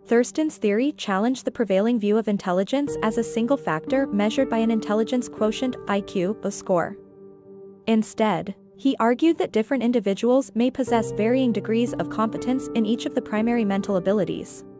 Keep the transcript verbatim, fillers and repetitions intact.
Thurstone's theory challenged the prevailing view of intelligence as a single factor measured by an intelligence quotient I Q score. Instead, he argued that different individuals may possess varying degrees of competence in each of the primary mental abilities.